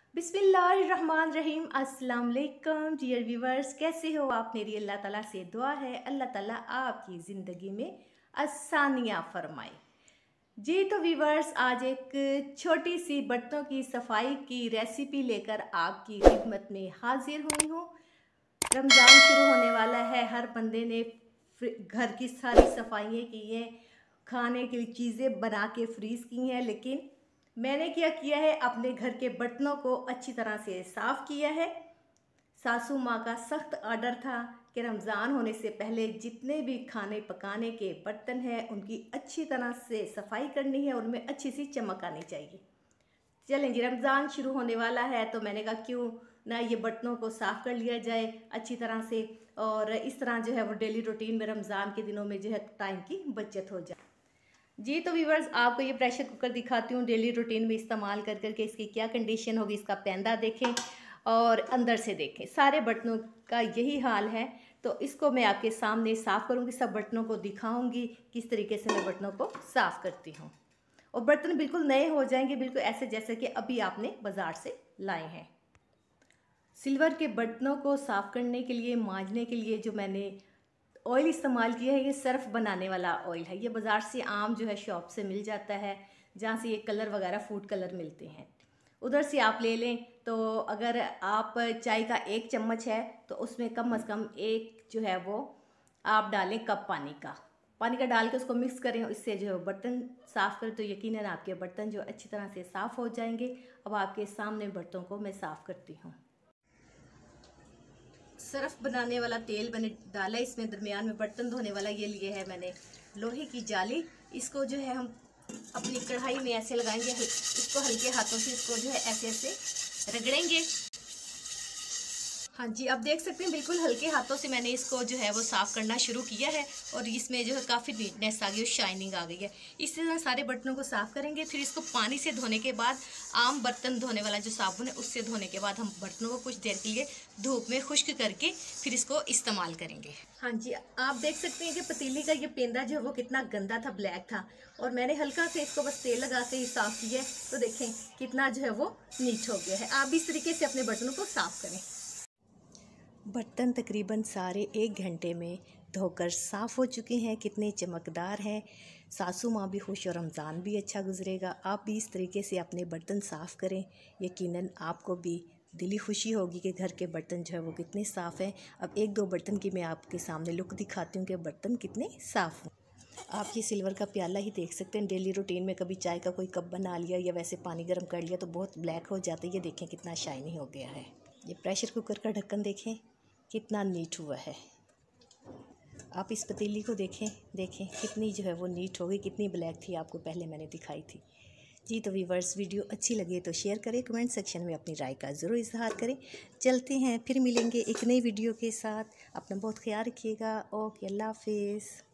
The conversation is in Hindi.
बिस्मिल्लाहिर्रहमानिर्रहीम। अस्सलाम वालेकुम डियर व्यूवर्स, कैसे हो आप? मेरी अल्लाह ताला से दुआ है अल्लाह ताला आपकी ज़िंदगी में आसानियाँ फरमाए। जी तो व्यूवर्स, आज एक छोटी सी बर्तनों की सफाई की रेसिपी लेकर आपकी खिदमत में हाजिर हुई हूँ। रमज़ान शुरू होने वाला है, हर बंदे ने घर की सारी सफाइयाँ की हैं, खाने की चीज़ें बना के फ्रीज़ की हैं, लेकिन मैंने क्या किया है, अपने घर के बर्तनों को अच्छी तरह से साफ़ किया है। सासू माँ का सख्त ऑर्डर था कि रमज़ान होने से पहले जितने भी खाने पकाने के बर्तन हैं उनकी अच्छी तरह से सफाई करनी है, उनमें अच्छी सी चमक आनी चाहिए। चलें जी, रमज़ान शुरू होने वाला है तो मैंने कहा क्यों ना ये बर्तनों को साफ़ कर लिया जाए अच्छी तरह से, और इस तरह जो है वो डेली रूटीन में रमज़ान के दिनों में जो है टाइम की बचत हो जाए। जी तो व्यूवर्स, आपको ये प्रेशर कुकर दिखाती हूँ डेली रूटीन में इस्तेमाल कर करके इसकी क्या कंडीशन होगी। इसका पैंदा देखें और अंदर से देखें, सारे बर्तनों का यही हाल है। तो इसको मैं आपके सामने साफ़ करूँगी, सब बर्तनों को दिखाऊँगी किस तरीके से मैं बर्तनों को साफ़ करती हूँ। और बर्तन बिल्कुल नए हो जाएंगे, बिल्कुल ऐसे जैसे कि अभी आपने बाज़ार से लाए हैं। सिल्वर के बर्तनों को साफ़ करने के लिए, मांजने के लिए जो मैंने ऑयल इस्तेमाल किया है, ये सर्फ बनाने वाला ऑयल है। ये बाज़ार से आम जो है शॉप से मिल जाता है, जहाँ से ये कलर वगैरह फूड कलर मिलते हैं, उधर से आप ले लें। तो अगर आप चाय का 1 चम्मच है तो उसमें कम से कम एक जो है वो आप डालें कप पानी का डाल के उसको मिक्स करें, इससे जो है बर्तन साफ़ करें तो यकीनन आपके बर्तन जो अच्छी तरह से साफ़ हो जाएंगे। अब आपके सामने बर्तनों को मैं साफ़ करती हूँ। सर्फ बनाने वाला तेल मैंने डाला, इसमें दरमियान में बर्तन धोने वाला ये लिए है मैंने लोहे की जाली। इसको जो है हम अपनी कढ़ाई में ऐसे लगाएंगे, इसको हल्के हाथों से इसको जो है ऐसे ऐसे रगड़ेंगे। हाँ जी, आप देख सकते हैं बिल्कुल हल्के हाथों से मैंने इसको जो है वो साफ़ करना शुरू किया है और इसमें जो है काफ़ी नीटनेस आ गई और शाइनिंग आ गई है। इसी तरह सारे बर्तनों को साफ़ करेंगे। फिर इसको पानी से धोने के बाद, आम बर्तन धोने वाला जो साबुन है उससे धोने के बाद, हम बर्तनों को कुछ देर के लिए धूप में खुश्क करके फिर इसको इस्तेमाल करेंगे। हाँ जी, आप देख सकते हैं कि पतीली का ये पेंदा जो है वो कितना गंदा था, ब्लैक था, और मैंने हल्का से इसको बस तेल लगा के ही साफ़ किया है। तो देखें कितना जो है वो नीट हो गया है। आप भी इस तरीके से अपने बर्तनों को साफ़ करें। बर्तन तकरीबन सारे 1 घंटे में धोकर साफ़ हो चुके हैं, कितने चमकदार हैं। सासू माँ भी खुश और रमज़ान भी अच्छा गुजरेगा। आप भी इस तरीके से अपने बर्तन साफ़ करें, यकीनन आपको भी दिली खुशी होगी कि घर के बर्तन जो है वो कितने साफ़ हैं। अब 1-2 बर्तन की मैं आपके सामने लुक दिखाती हूँ कि बर्तन कितने साफ़ हैं। आप ये सिल्वर का प्याला ही देख सकते हैं। डेली रूटीन में कभी चाय का कोई कप बना लिया या वैसे पानी गर्म कर लिया तो बहुत ब्लैक हो जाता है। ये देखें कितना शाइनी हो गया है। ये प्रेशर कुकर का ढक्कन देखें कितना नीट हुआ है। आप इस पतीली को देखें कितनी जो है वो नीट हो गई, कितनी ब्लैक थी आपको पहले मैंने दिखाई थी। जी तो व्यूवर्स, वीडियो अच्छी लगे तो शेयर करें, कमेंट सेक्शन में अपनी राय का ज़रूर इजहार करें। चलते हैं, फिर मिलेंगे एक नई वीडियो के साथ। अपना बहुत ख्याल रखिएगा। ओके, अल्लाह हाफिज़।